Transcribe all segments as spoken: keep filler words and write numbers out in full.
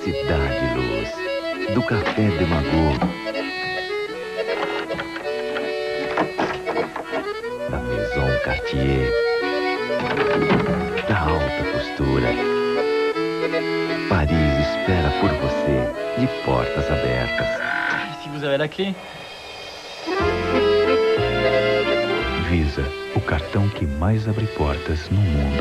Cidade Luz, do Café Demagog, da Maison Cartier, da alta costura. Paris espera por você, de portas abertas. Si vous avez la clé. Visa, o cartão que mais abre portas no mundo.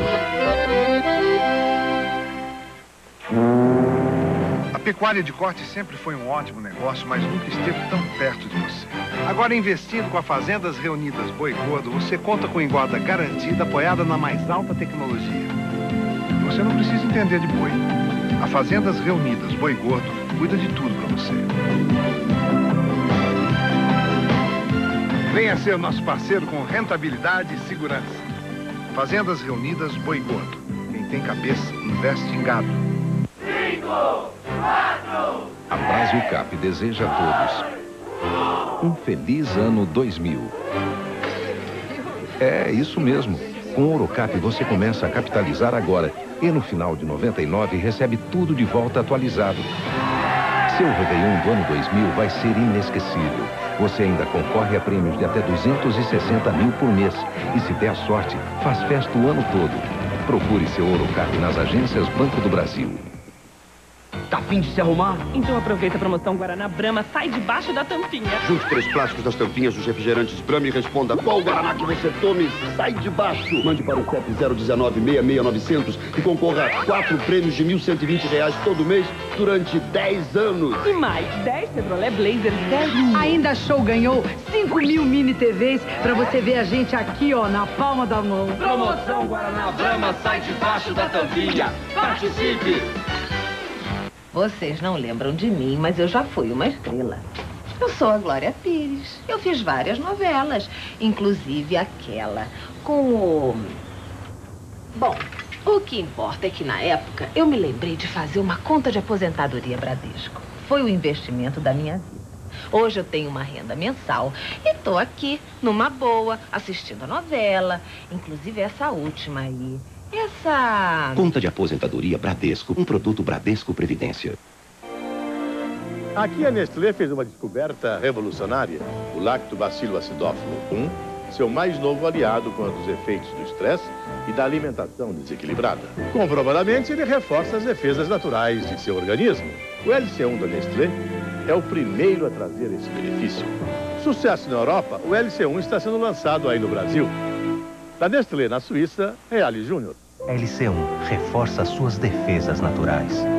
A pecuária de corte sempre foi um ótimo negócio, mas nunca esteve tão perto de você. Agora, investindo com a Fazendas Reunidas Boi Gordo, você conta com engorda garantida, apoiada na mais alta tecnologia. Você não precisa entender de boi. A Fazendas Reunidas Boi Gordo cuida de tudo para você. Venha ser nosso parceiro com rentabilidade e segurança. Fazendas Reunidas Boi Gordo. Quem tem cabeça, investe em gado. Cinco, quatro... A Brasilcap deseja a todos um feliz ano dois mil. É isso mesmo. Com o Ourocap você começa a capitalizar agora e no final de noventa e nove recebe tudo de volta atualizado. Seu Réveillon do ano dois mil vai ser inesquecível. Você ainda concorre a prêmios de até duzentos e sessenta mil por mês. E se der sorte, faz festa o ano todo. Procure seu Ourocap nas agências Banco do Brasil. Tá fim de se arrumar? Então aproveita a promoção Guaraná Brahma, sai debaixo da tampinha. Junte três plásticos das tampinhas dos refrigerantes Brahma e responda qual Guaraná que você tome, sai de baixo. Mande para o C E P zero um nove, seis seis nove zero zero e concorra a quatro prêmios de mil cento e vinte reais todo mês durante dez anos. E mais dez Chevrolet Blazer zero. Ainda Show ganhou cinco mil mini T Vs pra você ver a gente aqui, ó, na palma da mão. Promoção Guaraná Brahma, sai debaixo da tampinha. Participe! Vocês não lembram de mim, mas eu já fui uma estrela. Eu sou a Glória Pires. Eu fiz várias novelas, inclusive aquela com o... Bom, o que importa é que na época eu me lembrei de fazer uma conta de aposentadoria Bradesco. Foi o investimento da minha vida. Hoje eu tenho uma renda mensal e tô aqui, numa boa, assistindo a novela, inclusive essa última aí. Essa... Conta de aposentadoria Bradesco, um produto Bradesco Previdência. Aqui a Nestlé fez uma descoberta revolucionária, o Lactobacillus acidófilo um, seu mais novo aliado contra os efeitos do estresse e da alimentação desequilibrada. Comprovadamente, ele reforça as defesas naturais de seu organismo. O L C um da Nestlé é o primeiro a trazer esse benefício. Sucesso na Europa, o L C um está sendo lançado aí no Brasil. Da Nestlé, na Suíça, Reale Júnior. L C um reforça suas defesas naturais.